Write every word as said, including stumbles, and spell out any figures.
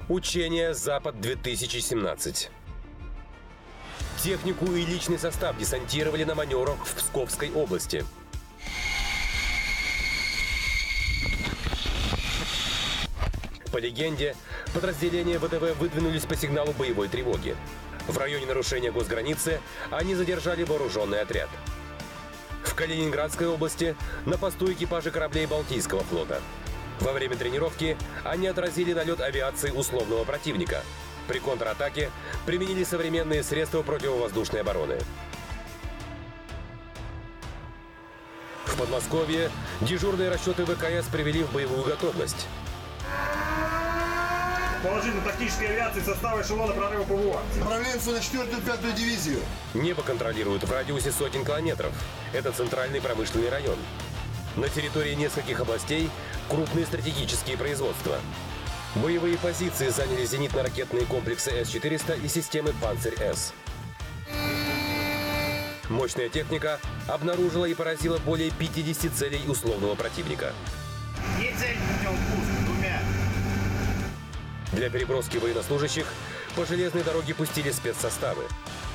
Учение «Запад-две тысячи семнадцать». Технику и личный состав десантировали на маневрах в Псковской области. По легенде, подразделения ВДВ выдвинулись по сигналу боевой тревоги. В районе нарушения госграницы они задержали вооруженный отряд. В Калининградской области на посту экипажи кораблей Балтийского флота. Во время тренировки они отразили налет авиации условного противника. При контратаке применили современные средства противовоздушной обороны. В Подмосковье дежурные расчеты ВКС привели в боевую готовность. Положительно тактической авиации состава эшелона прорыва ПВО. Направляемся на четвёртую пятую дивизию. Небо контролируют в радиусе сотен километров. Это центральный промышленный район. На территории нескольких областей крупные стратегические производства. Боевые позиции заняли зенитно-ракетные комплексы С четыреста и системы «Панцирь-С». Мощная техника обнаружила и поразила более пятидесяти целей условного противника. Не цель, пуск, двумя. Для переброски военнослужащих по железной дороге пустили спецсоставы.